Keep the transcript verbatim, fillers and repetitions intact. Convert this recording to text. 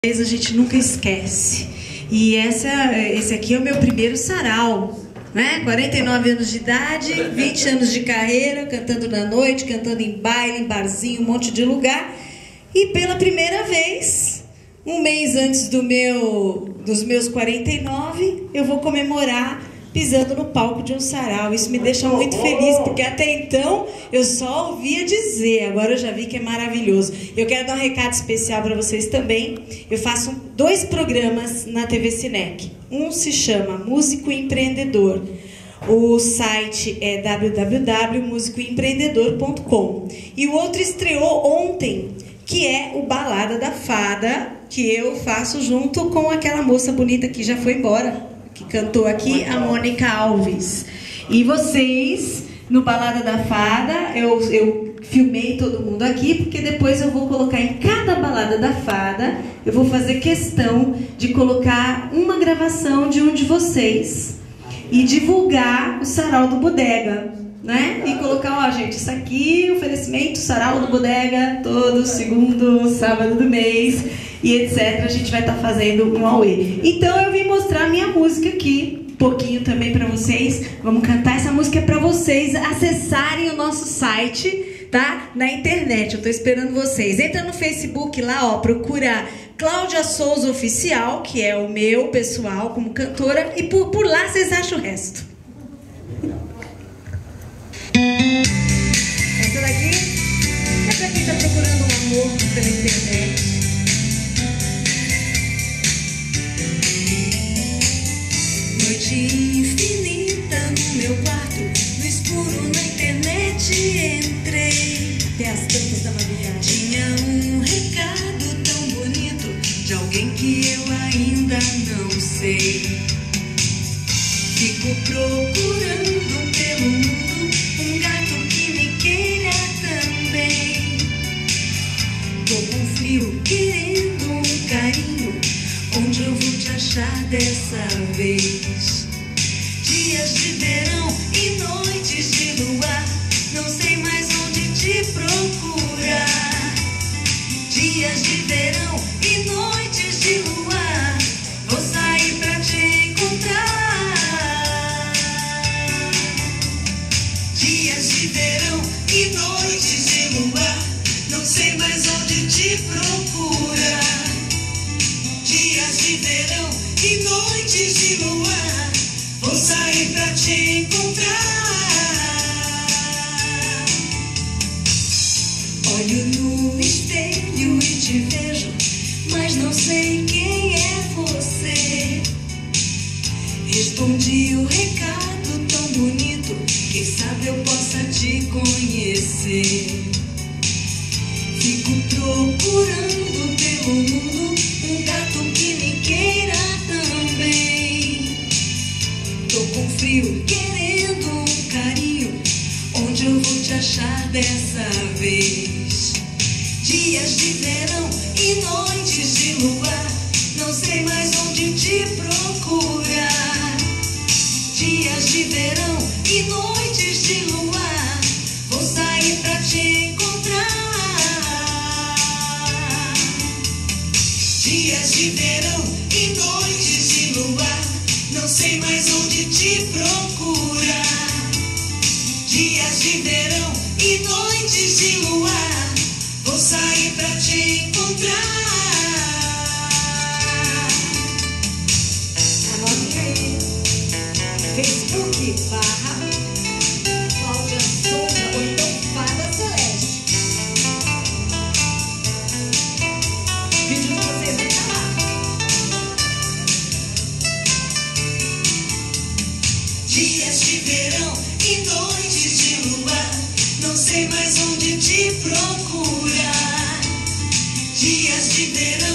A gente nunca esquece. E essa, esse aqui é o meu primeiro sarau, né? quarenta e nove anos de idade, vinte anos de carreira, cantando na noite, cantando em baile, em barzinho, um monte de lugar. E pela primeira vez, um mês antes do meu, dos meus quarenta e nove, eu vou comemorar pisando no palco de um sarau. Isso me deixa muito feliz, porque até então eu só ouvia dizer, agora eu já vi que é maravilhoso. Eu quero dar um recado especial para vocês também. Eu faço dois programas na T V Cinec. Um se chama Músico Empreendedor. O site é w w w ponto músico empreendedor ponto com. E o outro estreou ontem, que é o Balada da Fada, que eu faço junto com aquela moça bonita que já foi embora, que cantou aqui, a Mônica Alves. E vocês, no Balada da Fada, eu, eu filmei todo mundo aqui, porque depois eu vou colocar em cada Balada da Fada, eu vou fazer questão de colocar uma gravação de um de vocês e divulgar o Sarau do Bodega, né? E colocar, ó, gente, isso aqui, oferecimento Sarau do Bodega, todo segundo sábado do mês, e etcétera. A gente vai estar fazendo um auê. Então eu vim mostrar a minha música aqui, um pouquinho também para vocês. Vamos cantar essa música para vocês acessarem o nosso site, tá? Na internet. Eu tô esperando vocês. Entra no Facebook lá, ó, procura Cláudia Souza Oficial, que é o meu pessoal como cantora, e por, por lá vocês acham o resto. Essa daqui é pra quem tá procurando um amor pela internet. Noite infinita no meu quarto, no escuro na internet entrei. Até as tantas da madrugada. Tinha um recado tão bonito de alguém que eu ainda não sei. Fico procurando pelo mundo um gato que me queira também. Tô com frio querendo um carinho, onde eu vou te achar dessa vez? Dias de verão e noites de luar, não sei mais onde te procurar. Dias de verão e noites de luar, vou sair pra te encontrar. Dias de verão e noites de luar, não sei mais onde te procurar. Dias de verão e noites de luar, vou sair pra te encontrar. Olho no espelho e te vejo, mas não sei quem é você. Respondi o recado tão bonito, quem sabe eu possa te conhecer. Fico procurando pelo mundo um gato que me queira também. Tô com frio querendo um carinho, onde eu vou te achar dessa vez? Dias de verão e noites de luar, não sei mais onde te procurar. Dias de verão e noites de luar, vou sair pra te encontrar. Dias de verão e noites de luar, não sei mais onde te procurar. Dias de verão e noites de luar, vou sair pra te encontrar. Anote aí. Facebook barra Cláudia Souza ou então Fada Celeste. Vídeo de vocês vai estar lá. Dias de verão e noites de luar, não sei mais onde te procurar. Dias de verão